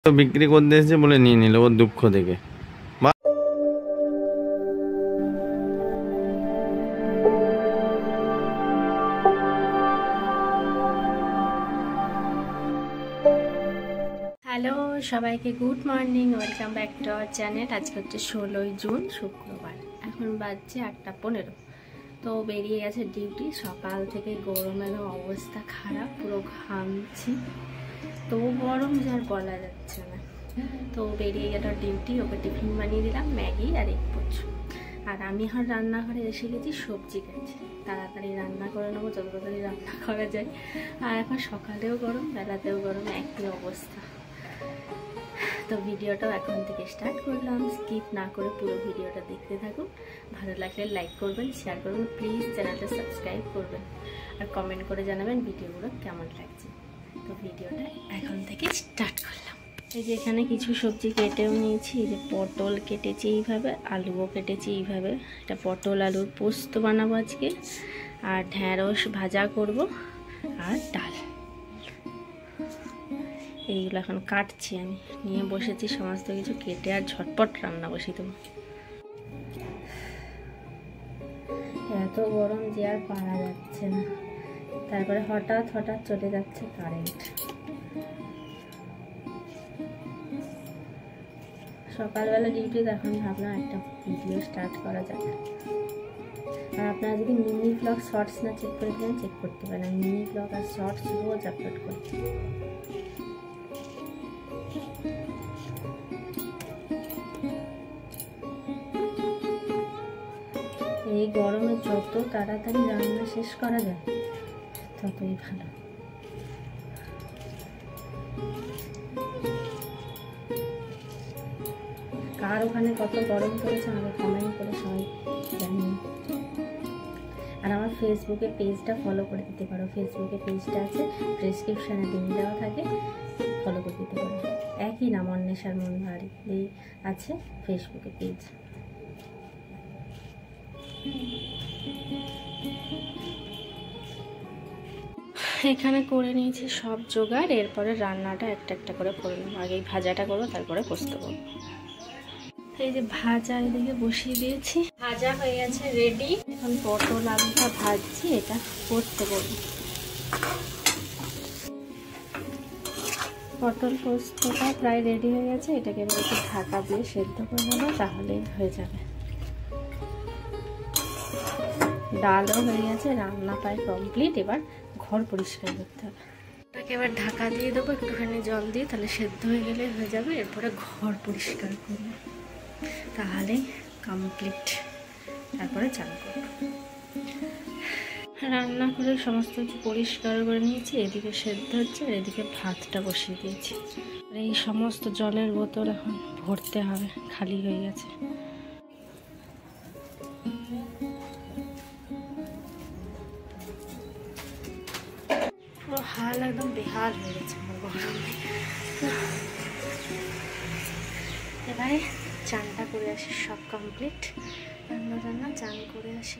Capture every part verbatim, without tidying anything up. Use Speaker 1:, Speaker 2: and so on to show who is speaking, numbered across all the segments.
Speaker 1: তো বিক্রি করতে এসেছে বলে নিয়ে নিল ওর দুঃখ দেখে।
Speaker 2: হ্যালো সবাইকে, good morning, welcome back to our channel. আজকে হচ্ছে ষোলোই জুন শুক্রবার, এখন বাজছে আটটা পনেরো। তো বেরিয়ে গেছে ডিউটি। সকাল থেকে গরমের অবস্থা খারাপ, পুরো ঘামছি, তো গরম যার বলা যাচ্ছে না। তো বেরিয়ে গেল ডিউটি, ওকে টিফিন বানিয়ে দিলাম, ম্যাগি আর এক পোচু। আর আমি আর রান্নাঘরে এসে গেছি সবজি কাটছি, তাড়াতাড়ি রান্না করে নেবো, যত তাড়াতাড়ি রান্না করা যায়। আর এখন সকালেও গরম, বেলাতেও গরম, একই অবস্থা। তো ভিডিওটাও এখন থেকে স্টার্ট করলাম, স্কিপ না করে পুরো ভিডিওটা দেখতে থাকুন। ভালো লাগলে লাইক করবেন, শেয়ার করবেন, প্লিজ চ্যানেলটা সাবস্ক্রাইব করবেন, আর কমেন্ট করে জানাবেন ভিডিওগুলো কেমন লাগছে। তো ভিডিওটা এখন থেকে স্টার্ট করলাম। এই যে এখানে কিছু সবজি কেটেও নিয়েছি, এই যে পটল কেটেছি এইভাবে, আলুও কেটেছি এইভাবে। এটা পটল আলুর পোস্ত বানাবো আজকে, আর ঢ্যাঁড়স ভাজা করব, আর ডাল। এইগুলো এখন কাটছি, আমি নিয়ে বসেছি সমস্ত কিছু কেটে, আর ঝটপট রান্না বসিয়ে দেবো। এত গরম যে আর পারা যাচ্ছে না। তারপরে হঠাৎ হঠাৎ চলে যাচ্ছে কারেন্ট। সকালবেলা ডিউটি, এখন ভাবলাম একটা ভিডিও স্টার্ট করা যাক। আর আপনারা যদি মিনি ব্লগ শর্টস না চেক করে দেন, চেক করতে পারেন। মিনি ব্লগ আর শর্টস রোজ আপলোড করছি। এই গরমে যত তাড়াতাড়ি রান্না শেষ করা যায় ততই ভালো। কার ওখানে কত গরম পড়েছে আমাকে কমেন্ট করে সবাই জানিয়ে। আর আমার ফেসবুকে পেজটা ফলো করে দিতে পারো। ফেসবুকে পেজটা আছে, প্রেসক্রিপশানে লিঙ্ক দেওয়া থাকে, ফলো করে দিতে পারো। একই নাম, অন্বেষার মনহারি আছে ফেসবুকে পেজ। এখানে করে নিয়েছি সব জোগাড়, এরপরে রান্নাটা একটা একটা করে করে নেবো। আগে ভাজাটা করবো, তারপরে পোস্ত করবো। এই যে ভাজা এদিকে বসিয়ে দিয়েছি, ভাজা হয়ে গেছে রেডি। এখন পটল আলুটা ভাজছি, এটা পোস্ত করবো। পটল পোস্তটা প্রায় রেডি হয়ে গেছে, এটাকে এবার একটু ঢাকা দিয়ে সেদ্ধ করে নেবো, তাহলেই হয়ে যাবে। ডালও হয়ে গেছে, রান্না প্রায় কমপ্লিট। এবার ঘর পরিষ্কার করতে হবে। এটাকে এবার ঢাকা দিয়ে দেবো একটুখানি জল দিয়ে, তাহলে সেদ্ধ হয়ে গেলে হয়ে যাবে। এরপরে ঘর পরিষ্কার করবো, তাহলে কমপ্লিট। তারপরে চান করবো। রান্না করে সমস্ত কিছু পরিষ্কার করে নিয়েছি, এদিকে সেদ্ধ হচ্ছে, আর এদিকে ভাতটা বসিয়ে দিয়েছি। আর এই সমস্ত জলের বোতল এখন ভরতে হবে, খালি হয়ে গেছে। পুরো হাল একদম বেহাল হয়ে গেছে আমার গরমে। এবারে চানটা করে আসি, সব কমপ্লিট। রান্না রান্না চান করে আসি।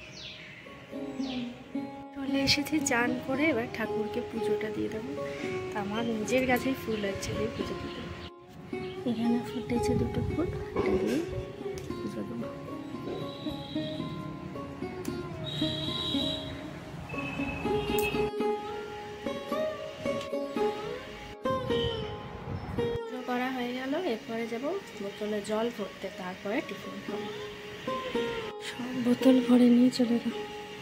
Speaker 2: চলে এসেছি চান করে, এবার ঠাকুরকে পুজোটা দিয়ে দেবো। আমার নিজের গাছেই ফুল হচ্ছে, দিয়ে পুজো দিয়ে দেবো। এখানে ফুটেছে দুটো ফুল, এটা দিয়ে পুজো দেবো। পুজো করা হয়ে গেল, এরপরে যাবো বোতলে জল ভরতে, তারপরে টিফিন খাবো। সব বোতল ভরে নিয়ে চলে যাবো।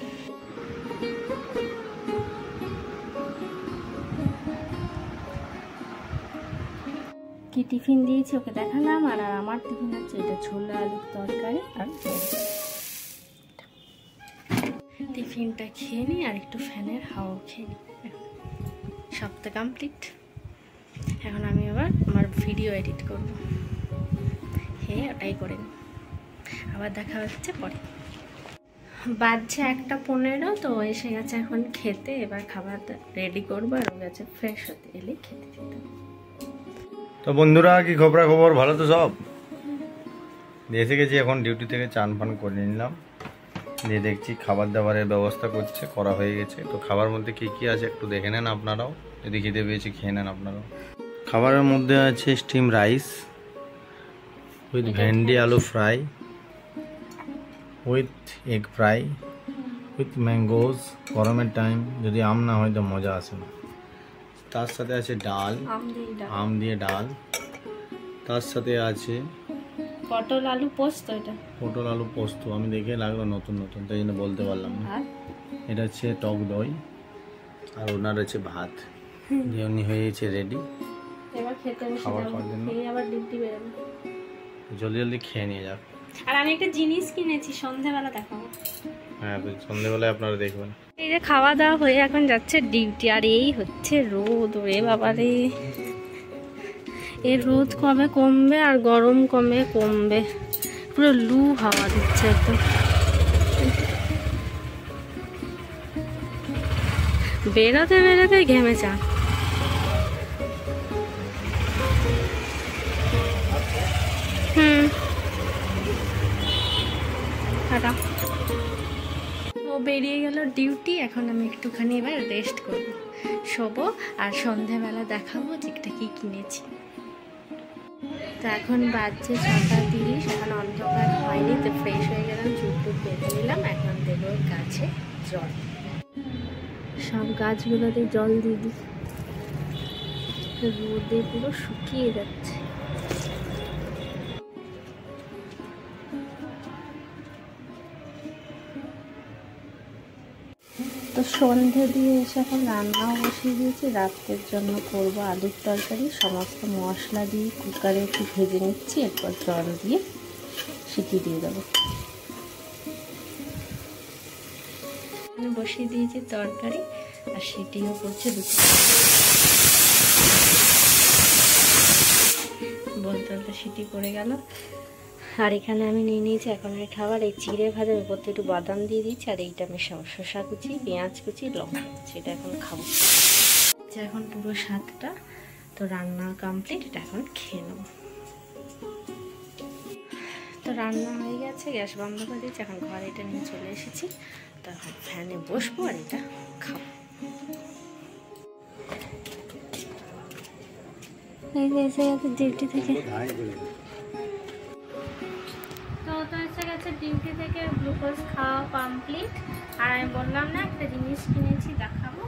Speaker 2: কি টিফিন দিয়েছি ওকে দেখালাম। আর আমার টিফিন হচ্ছে এটা ছোলা আলুর তরকারি আর টিফিনটা খেয়ে নিই, আর একটু ফ্যানের হাওয়া খেয়ে নিই। সবটা কমপ্লিট। এখন আমি আবার আমার ভিডিও এডিট করব। হ্যাঁ, ওটাই করে নিই, আবার দেখা হচ্ছে পরে। বাজছে একটা পনেরো, তো এসে গেছে এখন খেতে। এবার খাবারটা রেডি করবো, আর ও গেছে ফ্রেশ হতে, এলে খেতে দিতে।
Speaker 1: তো বন্ধুরা, কি খবরা খবর? ভালো তো সব? এসে গেছি এখন ডিউটি থেকে, চান ফান করে নিলাম। দিয়ে দেখছি খাবার দাবারের ব্যবস্থা করছে, করা হয়ে গেছে। তো খাবার মধ্যে কী কী আছে একটু দেখে নেন আপনারাও, যদি খিদে পেয়েছে খেয়ে নেন আপনারাও। খাবারের মধ্যে আছে স্টিম রাইস উইথ ভেন্ডি aloo fry with egg fry with mangoes. গরমের টাইম যদি আম না হয় তো মজা আসে না। তার সাথে আছে ডাল,
Speaker 2: আম দিয়ে ডাল।
Speaker 1: আম দিয়ে ডাল। তার সাথে আছে
Speaker 2: পটল আলু পোস্ত। এটা
Speaker 1: পটল আলু পোস্ত। আমি দেখে লাগলো নতুন নতুন, তাই জন্য বলতে পারলাম না। এটা হচ্ছে টক দই আর ওনার হচ্ছে ভাত। যে উনি হয়ে গেছে রেডি
Speaker 2: এবার খেতে বসে
Speaker 1: খাবার
Speaker 2: যাবো।
Speaker 1: খাওয়ার জন্য।
Speaker 2: খেয়ে আবার ডিউটি বেরোবো।
Speaker 1: জলদি জলদি খেয়ে নিয়ে যাক।
Speaker 2: আর আমি একটা জিনিস কিনেছি, সন্ধ্যাবেলা দেখাবো।
Speaker 1: হ্যাঁ, তো সন্ধ্যেবেলায় আপনারা দেখবেন।
Speaker 2: এই যে খাওয়া দাওয়া হয়ে এখন যাচ্ছে ডিউটি। আর এই হচ্ছে রোদ, ওরে বাবা রে। এর রোদ কমে কমবে আর গরম কমে কমবে, পুরো লু হাওয়া দিচ্ছে একদম। বেরোতে বেরোতে ঘেমে চা। হুম টাটা। ও বেরিয়ে গেল ডিউটি। এখন আমি একটুখানি এবার রেস্ট করব, শোবো, আর সন্ধেবেলা দেখাবো যে একটা কি কিনেছি। তো এখন বাজছে ছটা তিরিশ, এখন অন্ধকার হয়নি, তো ফ্রেশ হয়ে গেলাম, চুপ টুপ বেঁধে নিলাম। এখন দেবো গাছে জল, সব গাছগুলোতে জল দিয়ে দিই। রোদে পুরো শুকিয়ে যাচ্ছে। তো সন্ধে দিয়ে এসে এখন রান্নাও বসিয়ে দিয়েছি। রাত্রের জন্য করব আলুর তরকারি। সমস্ত মশলা দিয়ে কুকারে একটু ভেজে নিচ্ছি, এরপর জল দিয়ে সিটি দিয়ে দেবো। বসিয়ে দিয়েছি তরকারি, আর সিটিও করছে দুটো। বলতে বলতে সিটি পড়ে গেল। আর এখানে আমি নিয়ে নিয়েছি এখন এই খাবার, এই চিড়ে ভাজার উপর থেকে একটু বাদাম দিয়ে দিচ্ছি। আর এইটা মেশাবো শসা কুচি, পেঁয়াজ কুচি, লঙ্কা কুচি। এটা এখন খাবো। এখন পুরো সাতটা, তো রান্না কমপ্লিট। এটা এখন খেয়ে নেবো। তো রান্না হয়ে গেছে, গ্যাস বন্ধ করে দিয়েছি। এখন ঘরে এটা নিয়ে চলে এসেছি। তো এখন ফ্যানে বসবো আর এটা খাবো। এই যে এসে গেছে ডিউটি থেকে। তো তো এসে গেছে ডিউটি থেকে, গ্লুকোজ খাওয়া কমপ্লিট। আর আমি বললাম না একটা জিনিস কিনেছি, দেখাবো।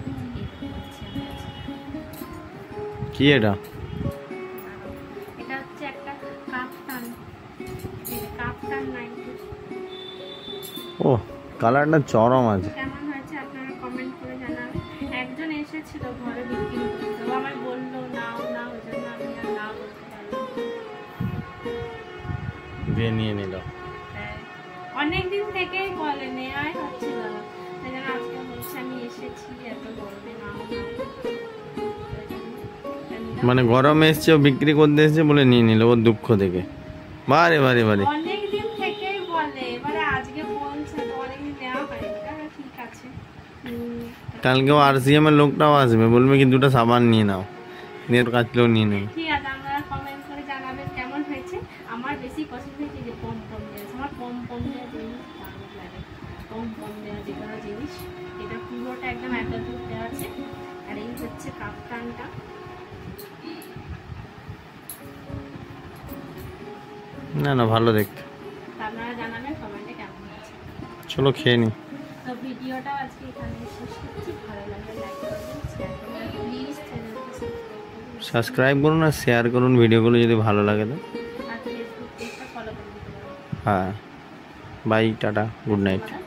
Speaker 1: কি এটা?
Speaker 2: এটা হচ্ছে একটা কাপ্তান, কাপ্তান নাইটি।
Speaker 1: ও, কালারটা চরম আছে।
Speaker 2: কেমন হয়েছে আপনারা কমেন্ট করে জানাবেন। একজন এসেছিল ঘরে বিক্রি করতে, ও আমায় বললো নাও না, ওই জন্য আমি আর না বলতে পারলাম।
Speaker 1: দিয়ে নিয়ে নিল।
Speaker 2: অনেকদিন থেকেই বলে নেওয়াই হচ্ছিল না, তাই জন্য আজকে বলছে আমি এসেছি, এত বলবে নাও না।
Speaker 1: মানে গরমে এসছে, ও বিক্রি করতে এসছে বলে নিয়ে নিল ওর দুঃখ থেকে। বারে বারে বারে
Speaker 2: অনেকদিন থেকেই বলে, এবারে আজকে বলছে, তো অনেকদিন নেওয়া হয়নি। ঠিক আছে,
Speaker 1: কালকেও আর সি এম এর লোকটাও আসবে, বলবে কি দুটো সাবান নিয়ে নাও, নেট কাটলেও নিয়ে নেবে।
Speaker 2: ঠিক আছে, আপনারা কমেন্ট করে জানাবেন কেমন হয়েছে। আমার বেশি পছন্দ হয়েছে যে পম পম দেওয়া, আমার পম পম দেওয়া জিনিস দারুণ লাগে। পম পম দেওয়া যে কোনো জিনিস, এটা পুরোটা একদম একটা দুধ দেওয়া আছে। আর এই হচ্ছে কাপ্তানটা।
Speaker 1: না না, ভালো দেখতে।
Speaker 2: আপনারা জানাবেন কমেন্টে কেমন হয়েছে।
Speaker 1: চলো খেয়ে নি।
Speaker 2: তো ভিডিওটা আজকে এখানে শেষ করছি। ভালো লাগলে লাইক করবেন, শেয়ার করবেন, প্লিজ চ্যানেলটা
Speaker 1: সাবস্ক্রাইব করুন আর শেয়ার করুন ভিডিওগুলো যদি ভালো লাগে তো।
Speaker 2: আর ফেসবুক পেজটা ফলো করে দিতে পারেন।
Speaker 1: হ্যাঁ, বাই, টাটা, গুড নাইট।